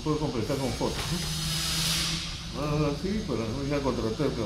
puedo completar con fotos, ¿no? Ahora sí, pero no es la contratérmica.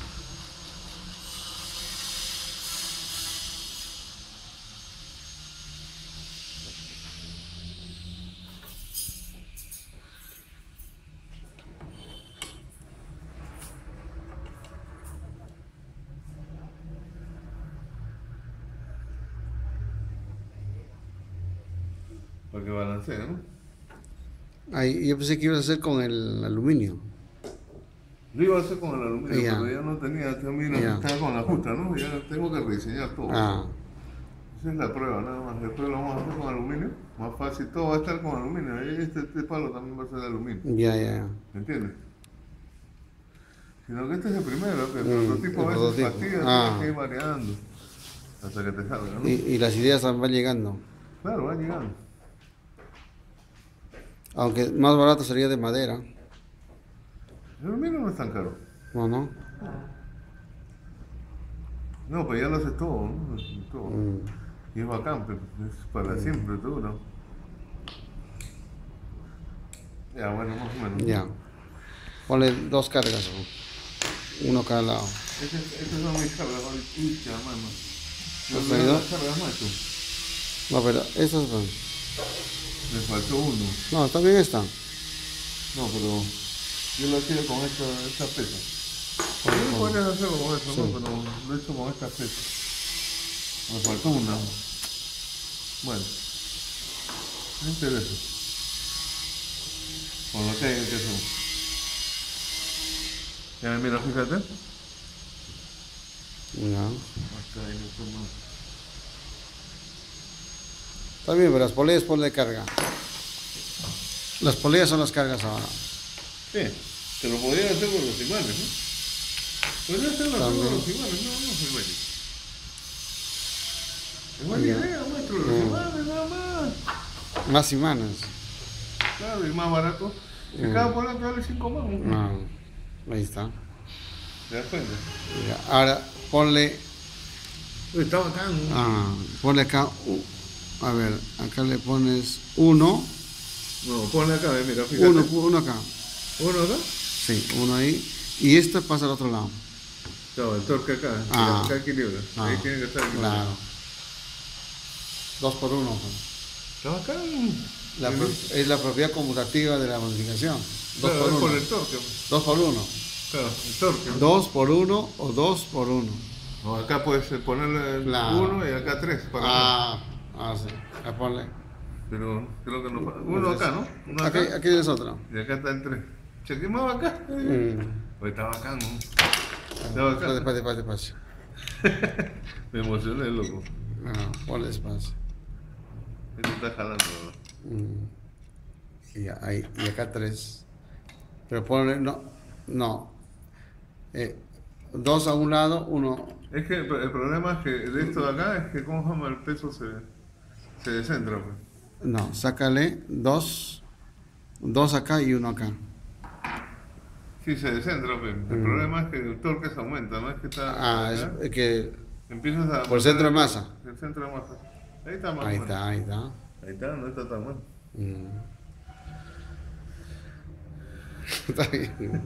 Para que balancee, ¿no? Ahí, yo pensé que ibas a hacer con el aluminio. Lo iba a hacer con el aluminio, Ya. pero ya no tenía, también Ya. estaba con la justa, ¿no? Ya tengo que rediseñar todo. Ah, Esa es la prueba, nada más. Después lo vamos a hacer con aluminio. Más fácil, todo va a estar con aluminio. Este palo también va a ser de aluminio. ya. ¿Me entiendes? Sino que este es el primero, que el El prototipo a veces prototipo. fastidia, Ah. tienes que ir variando hasta que te salga, ¿no? Y las ideas van llegando. Claro, va llegando. Aunque más barato sería de madera. El aluminio no es tan caro. ¿No? No, pues ya lo haces todo, ¿no? Todo. Mm. Y es bacán, pues, es para siempre todo, ¿no? Ya, bueno, más o menos. Ya. Ponle 2 cargas, ¿no? Uno cada lado. Estas son mis cargas, ya, mano. ¿Has Yo traído? las cargas, macho. No, pero esas van. Me faltó uno. No, también están. No, pero yo lo hacía con esta pesa. Con- Sí, con- podrías hacerlo con eso, Sí. ¿no? Pero lo he hecho con esta pesa. Me faltó una. Bueno, me interesa. Con lo que hay que hacer. Ya, mira, fíjate. Ya. Acá hay otro más. Está bien, pero las poleas ponle carga. Las poleas son las cargas ahora. Sí, te lo podían hacer con los imanes, ¿no? Podrías hacerlo con También. los imanes, no soy bueno. Es buena Ya. idea, maestro, los imanes nada más. Más imanes. Claro, y más barato. Si cada polea te vale 5 más, ¿no? Ah, ahí está. ¿Te das cuenta? Ya. Ahora ponle. Está bacán, ¿no? Ponle acá. A ver, acá le pones 1. No, ponle acá, mira, fíjate. Uno acá. ¿Uno acá? Sí, uno ahí. Y este pasa al otro lado. No, el torque acá. Ah. Acá equilibra. Ahí tiene que estar equilibrado. Claro. 2 por 1. Está bacán. Es la propiedad conmutativa de la modificación. 2 Claro, por es 1. por el torque. 2 por 1. Claro, el torque. 2 por 1 o 2 por 1. No, acá puedes ponerle Claro. 1 y acá 3 para acá. Sí. Acá ponle. Pero creo que no pasa. Uno acá, ¿no? Uno Aquí, acá. aquí es otro. Y acá está el 3. Che, ¿qué más acá? Pues está bacán, ¿no? Está bacán. Despacio. Me emocioné, loco. Ponle despacio. Este está jalando, Y acá 3. Pero ponle. No. 2 a un lado, 1. Es que el problema es que de esto de acá es que como se llama, el peso se descentra, pues. No, sácale 2 acá y 1 acá. Sí, se descentra, pues. El problema es que el torque se aumenta, no es que está acá, Es que empiezas a por el centro de masa. el centro de masa. Ahí está más Ahí o menos. está. Ahí está, no está tan mal. Está bien.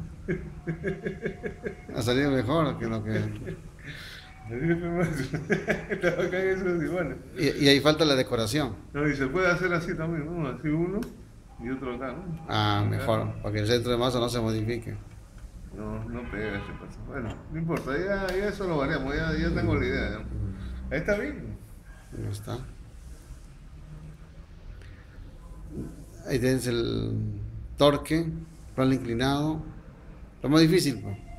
Ha salido mejor que lo que. Está bacán esos iguales. Y ahí falta la decoración. No, y se puede hacer así también, ¿no? Así uno y otro acá, ¿no? Mejor, para que el centro de masa no se modifique. No pega ese paso. Bueno, no importa, ya eso lo variamos, ya tengo la idea. ¿No? Ahí está bien. Ahí está. Ahí tienes el torque, plano inclinado. Lo más difícil, pues.